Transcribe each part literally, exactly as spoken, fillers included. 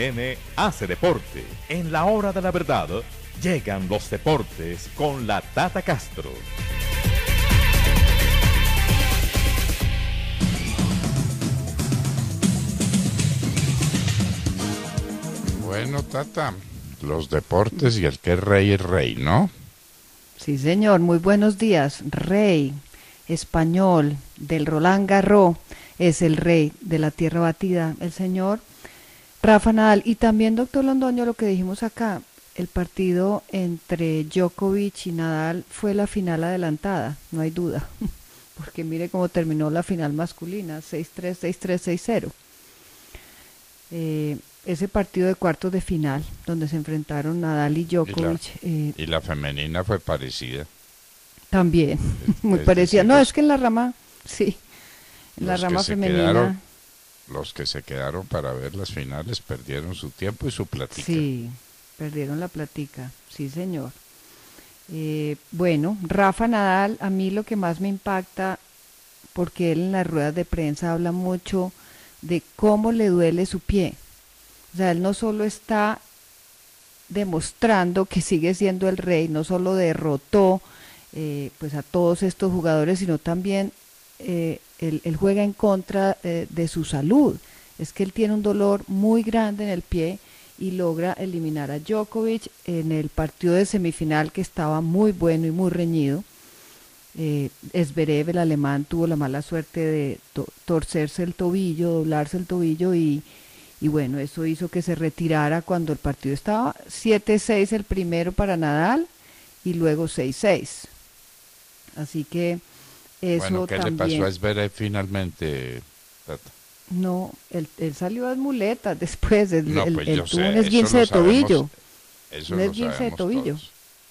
N hace deporte. En la hora de la verdad, llegan los deportes con la Tata Castro. Bueno, Tata, los deportes y el que es rey es rey, ¿no? Sí, señor, muy buenos días. Rey español del Roland Garros es el rey de la tierra batida, el señor Rafa Nadal. Y también, doctor Londoño, lo que dijimos acá, el partido entre Djokovic y Nadal fue la final adelantada, no hay duda, porque mire cómo terminó la final masculina, seis tres, seis tres, seis cero. Eh, ese partido de cuartos de final, donde se enfrentaron Nadal y Djokovic. Y la, eh, y la femenina fue parecida. También, muy Es parecida. decir, No, los, es que en la rama, sí, en la los que rama se femenina. quedaron, los que se quedaron para ver las finales perdieron su tiempo y su platica. Sí, perdieron la platica, sí, señor. Eh, bueno, Rafa Nadal, a mí lo que más me impacta, porque él en las ruedas de prensa habla mucho de cómo le duele su pie. O sea, él no solo está demostrando que sigue siendo el rey, no solo derrotó eh, pues a todos estos jugadores, sino también eh, él, él juega en contra eh, de su salud. Es que él tiene un dolor muy grande en el pie y logra eliminar a Djokovic en el partido de semifinal, que estaba muy bueno y muy reñido. Eh, Zverev, el alemán, tuvo la mala suerte de to torcerse el tobillo, doblarse el tobillo y, y bueno, eso hizo que se retirara cuando el partido estaba siete seis el primero para Nadal y luego seis seis. Así que eso Bueno, ¿qué también... le pasó a Zverev finalmente, Tata? No, él, él salió a muletas después, él, No, él, pues él yo tuvo sé, un eso esguince lo de sabemos, tobillo, eso un lo esguince de sabemos tobillo, todos.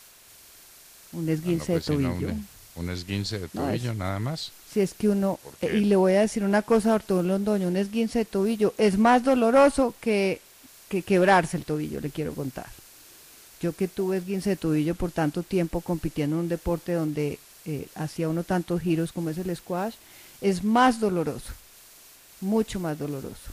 un Ah, esguince no, de pues si no, tobillo. un, un esguince de No, es, tobillo nada más. si es que uno, eh, Porque y le voy a decir una cosa, doctor Londoño, un esguince de tobillo es más doloroso que, que quebrarse el tobillo, le quiero contar. Yo que tuve esguince de tobillo por tanto tiempo compitiendo en un deporte donde eh, hacía uno tantos giros como es el squash, es más doloroso, mucho más doloroso.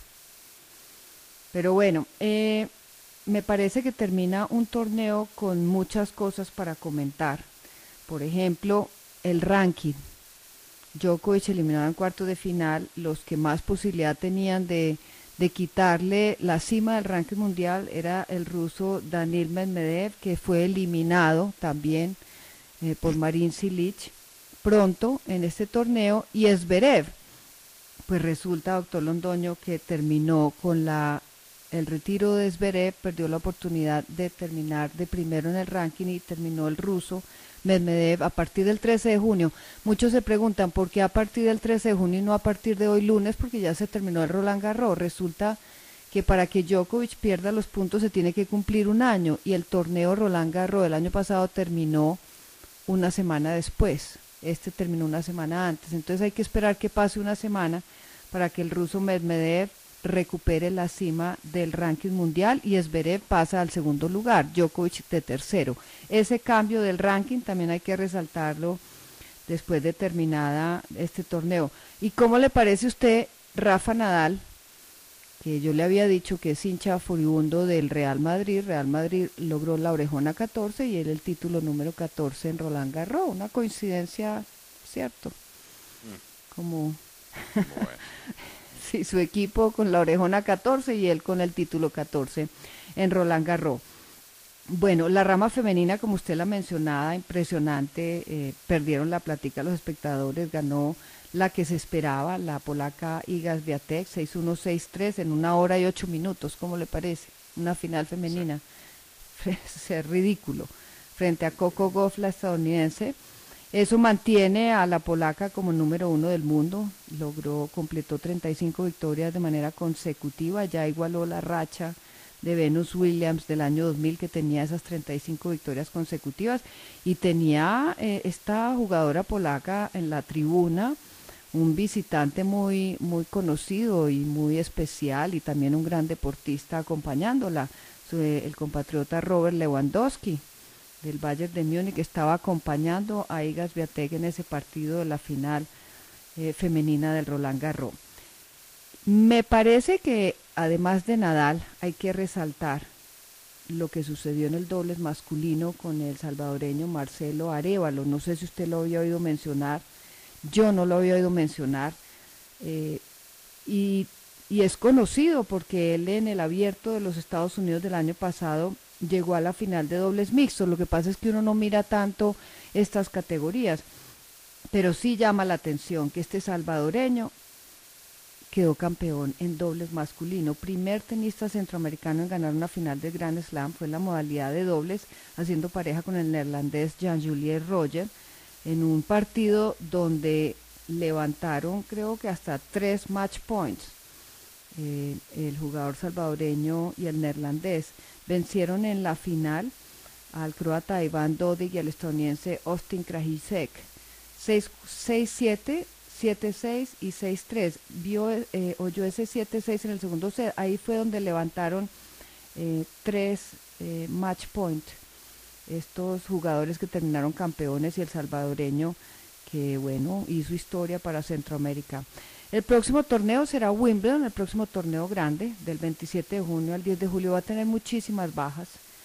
Pero bueno, eh, me parece que termina un torneo con muchas cosas para comentar. Por ejemplo, el ranking. Djokovic eliminado en cuartos de final, los que más posibilidad tenían de, de quitarle la cima del ranking mundial era el ruso Daniil Medvedev, que fue eliminado también eh, por Marin Cilic pronto en este torneo, y Zverev, pues resulta, doctor Londoño, que terminó con la el retiro de Zverev, perdió la oportunidad de terminar de primero en el ranking y terminó el ruso Medvedev a partir del trece de junio. Muchos se preguntan por qué a partir del trece de junio y no a partir de hoy lunes, porque ya se terminó el Roland Garros. Resulta que para que Djokovic pierda los puntos se tiene que cumplir un año y el torneo Roland Garros del año pasado terminó una semana después. Este terminó una semana antes. Entonces hay que esperar que pase una semana para que el ruso Medvedev recupere la cima del ranking mundial y Zverev pasa al segundo lugar, Djokovic de tercero. Ese cambio del ranking también hay que resaltarlo después de terminada este torneo. ¿Y cómo le parece a usted Rafa Nadal, que yo le había dicho que es hincha furibundo del Real Madrid? Real Madrid logró la orejona catorce y él el título número catorce en Roland Garros, una coincidencia, ¿cierto? Como... bueno. Sí, su equipo con la orejona catorce y él con el título catorce en Roland Garros. Bueno, la rama femenina, como usted la mencionaba, impresionante, eh, perdieron la plática los espectadores, ganó la que se esperaba, la polaca Iga Swiatek, seis uno, seis tres en una hora y ocho minutos, ¿cómo le parece? Una final femenina, sí. Es ridículo, frente a Coco Gauff, la estadounidense. Eso mantiene a la polaca como número uno del mundo, logró, completó treinta y cinco victorias de manera consecutiva, ya igualó la racha de Venus Williams del año dos mil, que tenía esas treinta y cinco victorias consecutivas, y tenía eh, esta jugadora polaca en la tribuna, un visitante muy, muy conocido y muy especial, y también un gran deportista acompañándola, su, el compatriota Robert Lewandowski del Bayern de Múnich, estaba acompañando a Iga Swiatek en ese partido de la final eh, femenina del Roland Garros. Me parece que además de Nadal hay que resaltar lo que sucedió en el dobles masculino con el salvadoreño Marcelo Arévalo. No sé si usted lo había oído mencionar, yo no lo había oído mencionar, eh, y, y es conocido porque él en el abierto de los Estados Unidos del año pasado llegó a la final de dobles mixtos. Lo que pasa es que uno no mira tanto estas categorías, pero sí llama la atención que este salvadoreño quedó campeón en dobles masculino, primer tenista centroamericano en ganar una final de Grand Slam. Fue en la modalidad de dobles, haciendo pareja con el neerlandés Jan-Juliet Roger, en un partido donde levantaron creo que hasta tres match points. Eh, el jugador salvadoreño y el neerlandés vencieron en la final al croata Ivan Dodig y al estadounidense Austin Krajicek seis siete, siete seis y seis tres. Vio, eh, oyó ese siete seis en el segundo set. Ahí fue donde levantaron eh, tres eh, match point estos jugadores que terminaron campeones, y el salvadoreño que, bueno, hizo historia para Centroamérica. El próximo torneo será Wimbledon, el próximo torneo grande, del veintisiete de junio al diez de julio. Va a tener muchísimas bajas.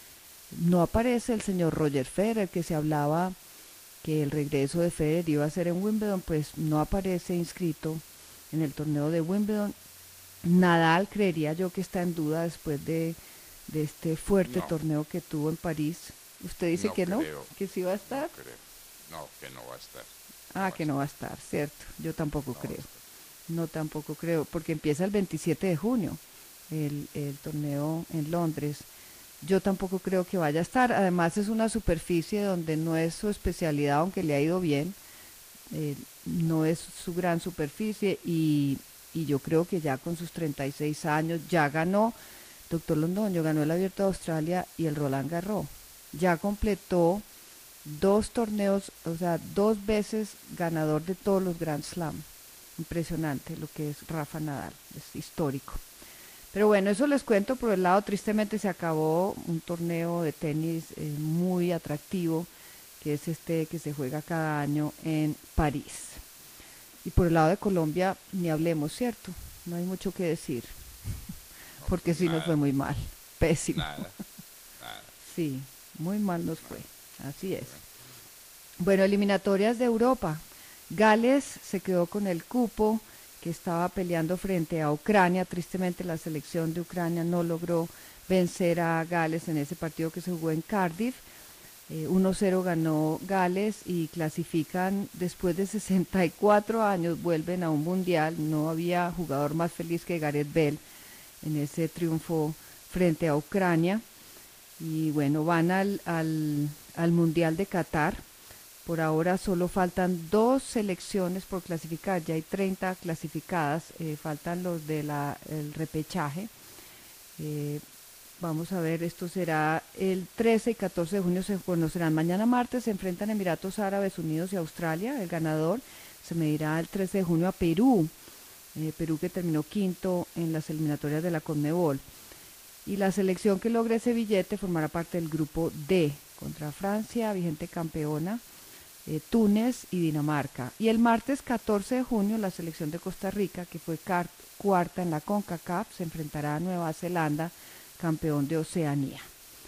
No aparece el señor Roger Federer, que se hablaba que el regreso de Federer iba a ser en Wimbledon, pues no aparece inscrito en el torneo de Wimbledon. Nadal, creería yo que está en duda después de, de este fuerte No. torneo que tuvo en París. ¿Usted dice No que no? creo. ¿Que sí va a estar? No creo. No, que no va a estar. Ah, que no va a estar, cierto. Yo tampoco No va a creo. estar. No, tampoco creo, porque empieza el veintisiete de junio el, el torneo en Londres. Yo tampoco creo que vaya a estar. Además es una superficie donde no es su especialidad, aunque le ha ido bien. Eh, no es su gran superficie, y, y yo creo que ya con sus treinta y seis años ya ganó, doctor Londoño, ganó el Abierto de Australia y el Roland Garros. Ya completó dos torneos, o sea, dos veces ganador de todos los Grand Slam. Impresionante lo que es Rafa Nadal, es histórico. Pero bueno, eso les cuento por el lado. Tristemente se acabó un torneo de tenis eh, muy atractivo, que es este que se juega cada año en París. Y por el lado de Colombia, ni hablemos, ¿cierto? No hay mucho que decir, porque sí nos fue muy mal, pésimo. Nada, nada. Sí, muy mal nos fue, así es. Bueno, eliminatorias de Europa. Gales se quedó con el cupo que estaba peleando frente a Ucrania. Tristemente la selección de Ucrania no logró vencer a Gales en ese partido que se jugó en Cardiff. Eh, uno cero ganó Gales y clasifican después de sesenta y cuatro años, vuelven a un mundial. No había jugador más feliz que Gareth Bale en ese triunfo frente a Ucrania. Y bueno, van al, al, al Mundial de Qatar. Por ahora solo faltan dos selecciones por clasificar, ya hay treinta clasificadas, eh, faltan los del repechaje. Eh, vamos a ver, esto será el trece y catorce de junio, se conocerán. Mañana martes se enfrentan Emiratos Árabes Unidos y Australia. El ganador se medirá el trece de junio a Perú, eh, Perú que terminó quinto en las eliminatorias de la Conmebol. Y la selección que logre ese billete formará parte del grupo D, contra Francia, vigente campeona, Eh, Túnez y Dinamarca. Y el martes catorce de junio la selección de Costa Rica, que fue cuarta en la CONCACAF, se enfrentará a Nueva Zelanda, campeón de Oceanía.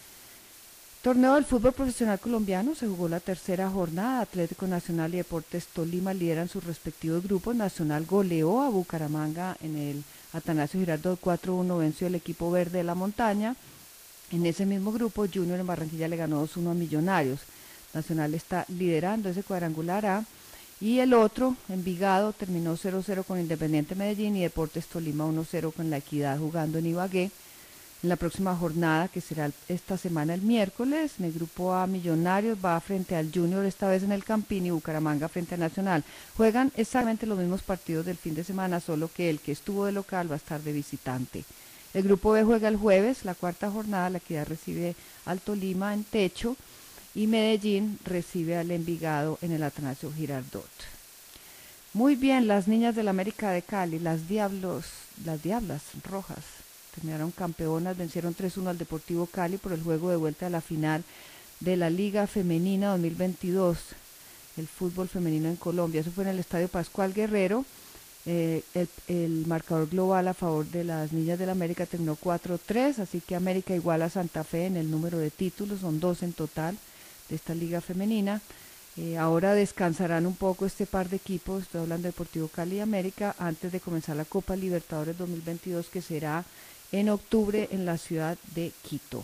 Torneo del fútbol profesional colombiano, se jugó la tercera jornada. Atlético Nacional y Deportes Tolima lideran sus respectivos grupos. Nacional goleó a Bucaramanga en el Atanasio Girardot cuatro uno, venció el equipo verde de la montaña. En ese mismo grupo, Junior en Barranquilla le ganó dos uno a Millonarios. Nacional está liderando ese cuadrangular A, y el otro, Envigado, terminó cero cero con Independiente Medellín, y Deportes Tolima uno cero con La Equidad jugando en Ibagué. En la próxima jornada, que será esta semana el miércoles, en el grupo A, Millonarios va frente al Junior, esta vez en el Campín, y Bucaramanga frente a Nacional. Juegan exactamente los mismos partidos del fin de semana, solo que el que estuvo de local va a estar de visitante. El grupo B juega el jueves, la cuarta jornada. La Equidad recibe al Tolima en Techo, y Medellín recibe al Envigado en el Atanasio Girardot. Muy bien, las niñas del América de Cali, las Diablos, las Diablas Rojas, terminaron campeonas, vencieron tres uno al Deportivo Cali por el juego de vuelta a la final de la Liga Femenina dos mil veintidós, el fútbol femenino en Colombia. Eso fue en el Estadio Pascual Guerrero, Eh, el, el marcador global a favor de las Niñas del América terminó cuatro tres, así que América iguala a Santa Fe en el número de títulos, son dos en total de esta liga femenina. Eh, ahora descansarán un poco este par de equipos, estoy hablando de Deportivo Cali y América, antes de comenzar la Copa Libertadores dos mil veintidós, que será en octubre en la ciudad de Quito.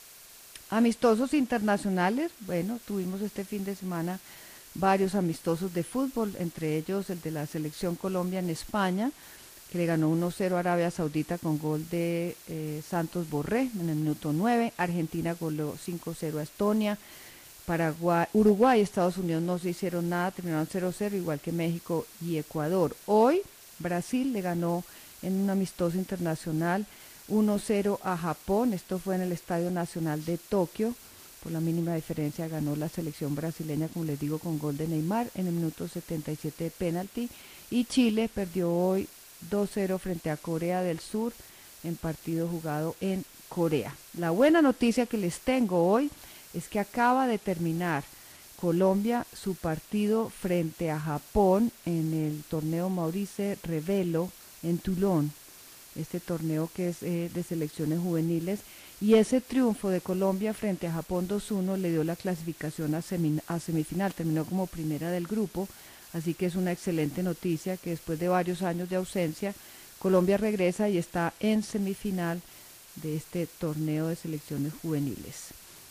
Amistosos internacionales, bueno, tuvimos este fin de semana varios amistosos de fútbol, entre ellos el de la Selección Colombia en España, que le ganó uno cero a Arabia Saudita con gol de eh, Santos Borré en el minuto nueve. Argentina goleó cinco cero a Estonia. Paraguay, Uruguay y Estados Unidos no se hicieron nada, terminaron cero cero, igual que México y Ecuador. Hoy Brasil le ganó en un amistoso internacional uno cero a Japón, esto fue en el Estadio Nacional de Tokio, por la mínima diferencia ganó la selección brasileña, como les digo, con gol de Neymar en el minuto setenta y siete de penalti, y Chile perdió hoy dos cero frente a Corea del Sur en partido jugado en Corea. La buena noticia que les tengo hoy es que acaba de terminar Colombia su partido frente a Japón en el torneo Maurice Revelo en Toulon, este torneo que es eh, de selecciones juveniles, y ese triunfo de Colombia frente a Japón dos uno le dio la clasificación a, semi, a semifinal, terminó como primera del grupo, así que es una excelente noticia que después de varios años de ausencia, Colombia regresa y está en semifinal de este torneo de selecciones juveniles.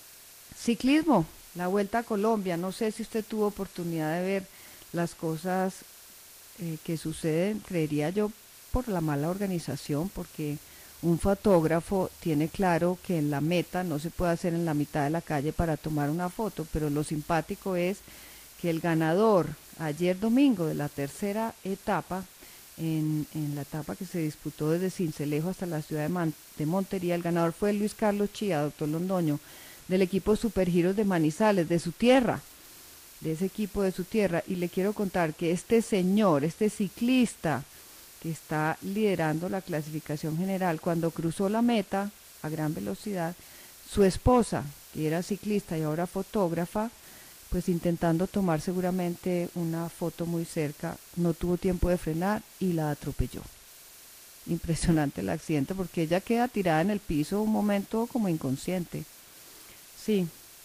Ciclismo, la Vuelta a Colombia, no sé si usted tuvo oportunidad de ver las cosas eh, que suceden, creería yo, por la mala organización, porque un fotógrafo tiene claro que en la meta no se puede hacer en la mitad de la calle para tomar una foto, pero lo simpático es que el ganador ayer domingo de la tercera etapa, en, en la etapa que se disputó desde Sincelejo hasta la ciudad de, Man, de Montería, el ganador fue Luis Carlos Chía, doctor Londoño, del equipo Supergiros de Manizales, de su tierra, de ese equipo de su tierra, y le quiero contar que este señor, este ciclista que está liderando la clasificación general, cuando cruzó la meta a gran velocidad, su esposa, que era ciclista y ahora fotógrafa, pues intentando tomar seguramente una foto muy cerca, no tuvo tiempo de frenar y la atropelló. Impresionante el accidente, porque ella queda tirada en el piso un momento como inconsciente. Sí,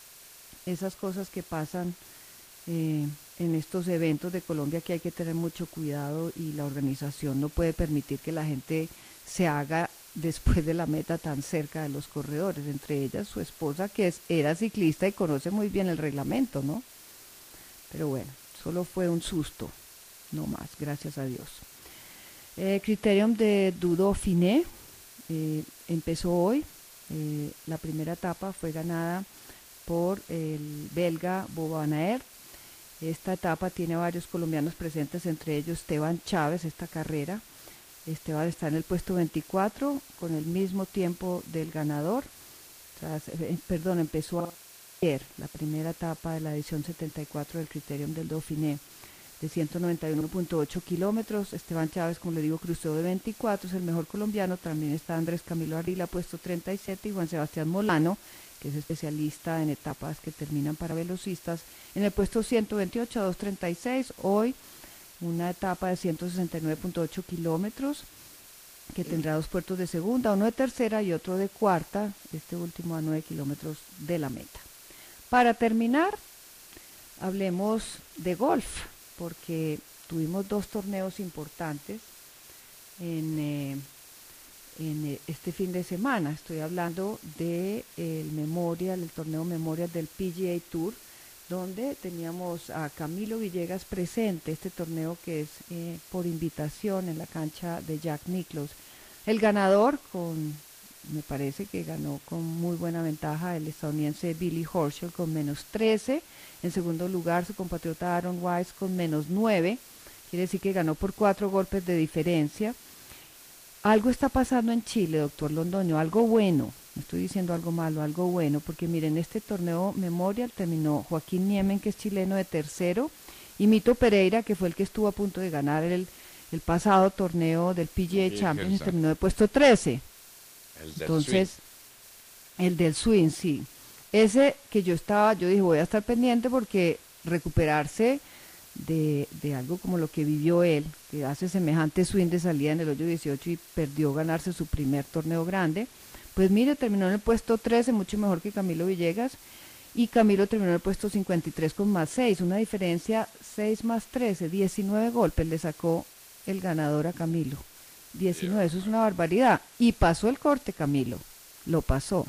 esas cosas que pasan eh, en estos eventos de Colombia, que hay que tener mucho cuidado, y la organización no puede permitir que la gente se haga después de la meta tan cerca de los corredores, entre ellas su esposa, que es, era ciclista y conoce muy bien el reglamento, ¿no? Pero bueno, solo fue un susto, no más, gracias a Dios. Eh, Criterium de Dauphiné eh, empezó hoy. Eh, la primera etapa fue ganada por el belga Bob Aert. Esta etapa tiene varios colombianos presentes, entre ellos Esteban Chávez, esta carrera. Esteban está en el puesto veinticuatro con el mismo tiempo del ganador. O sea, eh, perdón, empezó ayer la primera etapa de la edición setenta y cuatro del Criterium del Dauphiné de ciento noventa y uno punto ocho kilómetros. Esteban Chávez, como le digo, cruzó de veinticuatro, es el mejor colombiano. También está Andrés Camilo Ardila, puesto treinta y siete, y Juan Sebastián Molano, que es especialista en etapas que terminan para velocistas, en el puesto ciento veintiocho a doscientos treinta y seis. Hoy una etapa de ciento sesenta y nueve punto ocho kilómetros, que tendrá dos puertos de segunda, uno de tercera y otro de cuarta, este último a nueve kilómetros de la meta. Para terminar, hablemos de golf, porque tuvimos dos torneos importantes en, eh, en este fin de semana. Estoy hablando del de Memorial, el torneo Memorial del P G A Tour, donde teníamos a Camilo Villegas presente, este torneo que es eh, por invitación en la cancha de Jack Nicklaus. El ganador, con me parece que ganó con muy buena ventaja, el estadounidense Billy Horschel con menos trece. En segundo lugar, su compatriota Aaron Wise con menos nueve. Quiere decir que ganó por cuatro golpes de diferencia. Algo está pasando en Chile, doctor Londoño, algo bueno. No estoy diciendo algo malo, algo bueno, porque miren, este torneo Memorial terminó Joaquín Niemen, que es chileno, de tercero, y Mito Pereira, que fue el que estuvo a punto de ganar el, el pasado torneo del P G A Champions, terminó de puesto trece. El del Entonces, swing. El del swing, sí. Ese que yo estaba, yo dije, voy a estar pendiente porque recuperarse de, de algo como lo que vivió él, que hace semejante swing de salida en el hoyo dieciocho y perdió ganarse su primer torneo grande. Pues mire, terminó en el puesto trece, mucho mejor que Camilo Villegas, y Camilo terminó en el puesto cincuenta y tres con más seis, una diferencia seis más trece, diecinueve golpes le sacó el ganador a Camilo. diecinueve, eso es una barbaridad. Y pasó el corte Camilo, lo pasó.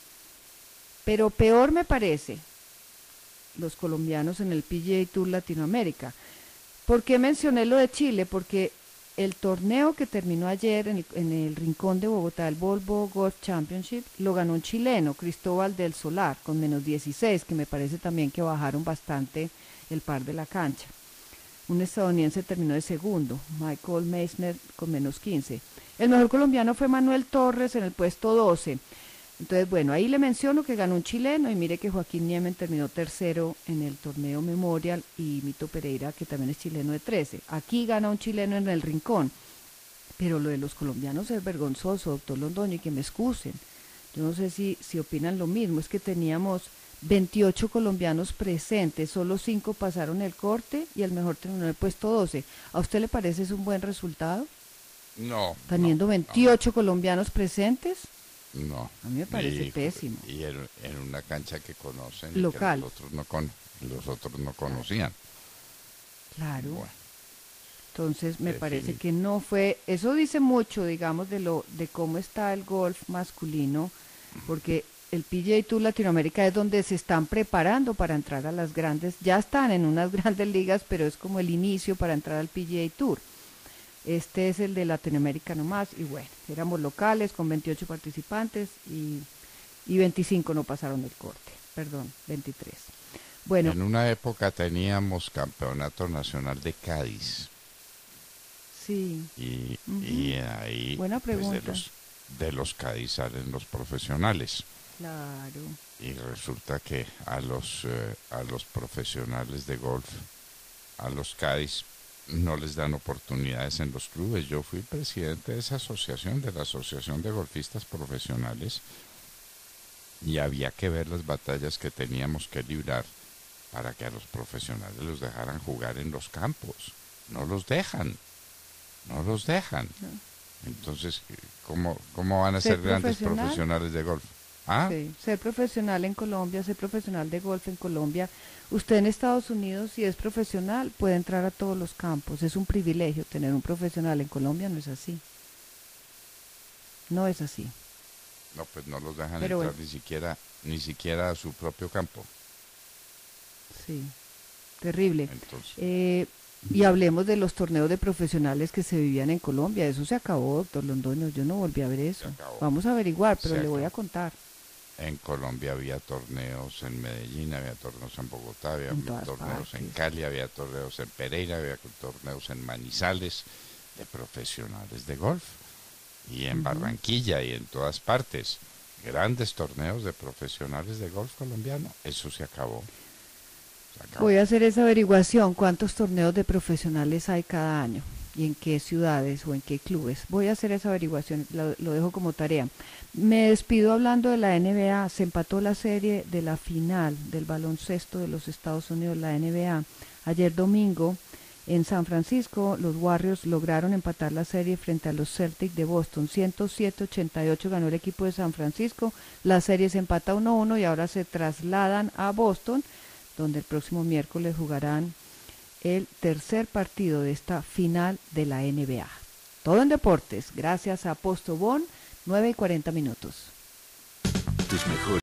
Pero peor me parece los colombianos en el P G A Tour Latinoamérica. ¿Por qué mencioné lo de Chile? Porque el torneo que terminó ayer en el, en el Rincón de Bogotá, el Volvo Golf Championship, lo ganó un chileno, Cristóbal del Solar, con menos dieciséis, que me parece también que bajaron bastante el par de la cancha. Un estadounidense terminó de segundo, Michael Meissner, con menos quince. El mejor colombiano fue Manuel Torres en el puesto doce. Entonces, bueno, ahí le menciono que ganó un chileno y mire que Joaquín Niemen terminó tercero en el torneo Memorial y Mito Pereira, que también es chileno, de trece. Aquí gana un chileno en el Rincón, pero lo de los colombianos es vergonzoso, doctor Londoño, y que me excusen. Yo no sé si, si opinan lo mismo, es que teníamos veintiocho colombianos presentes, solo cinco pasaron el corte y el mejor terminó en el puesto doce. ¿A usted le parece es un buen resultado? No. Teniendo no, veintiocho no. colombianos presentes. No. A mí me parece y, pésimo. Y en, en una cancha que conocen. Local. Que los otros no, con, los otros no conocían. Claro. Bueno, entonces me definitivamente. parece que no fue, eso dice mucho, digamos, de lo de cómo está el golf masculino, porque el P G A Tour Latinoamérica es donde se están preparando para entrar a las grandes, ya están en unas grandes ligas, pero es como el inicio para entrar al P G A Tour. Este es el de Latinoamérica nomás, y bueno, éramos locales con veintiocho participantes y, y veinticinco no pasaron el corte, perdón, veintitrés. Bueno, en una época teníamos campeonato nacional de Cádiz. Sí. Y, Uh-huh. y ahí Buena pregunta. Pues de los de los Cádiz salen los profesionales. Claro. Y resulta que a los eh, a los profesionales de golf, a los Cádiz, no les dan oportunidades en los clubes. Yo fui presidente de esa asociación, de la Asociación de Golfistas Profesionales, y había que ver las batallas que teníamos que librar para que a los profesionales los dejaran jugar en los campos. No los dejan, no los dejan. No. Entonces, ¿cómo, cómo van a ser, ser grandes profesional? profesionales de golf? ¿Ah? Sí, ser profesional en Colombia, ser profesional de golf en Colombia. Usted en Estados Unidos, si es profesional, puede entrar a todos los campos. Es un privilegio tener un profesional. En Colombia no es así. No es así. No, pues no los dejan Pero entrar bueno. ni siquiera ni siquiera a su propio campo. Sí, terrible. Entonces, eh, y hablemos de los torneos de profesionales que se vivían en Colombia. Eso se acabó, doctor Londoño. Yo no volví a ver eso. Vamos a averiguar, pero se le voy acabó. a contar. En Colombia había torneos en Medellín, había torneos en Bogotá, había En todas torneos partes. en Cali, había torneos en Pereira, había torneos en Manizales de profesionales de golf. Y en Ujú. Barranquilla y en todas partes. Grandes torneos de profesionales de golf colombiano. Eso se acabó. Se acabó. Voy a hacer esa averiguación. ¿Cuántos torneos de profesionales hay cada año? ¿Y en qué ciudades o en qué clubes? Voy a hacer esa averiguación. Lo, lo dejo como tarea. Me despido hablando de la N B A. Se empató la serie de la final del baloncesto de los Estados Unidos, la N B A. Ayer domingo, en San Francisco, los Warriors lograron empatar la serie frente a los Celtics de Boston. ciento siete a ochenta y ocho ganó el equipo de San Francisco. La serie se empata uno a uno y ahora se trasladan a Boston, donde el próximo miércoles jugarán el tercer partido de esta final de la N B A. Todo en deportes, gracias a Postobón, nueve y cuarenta minutos. Tus mejores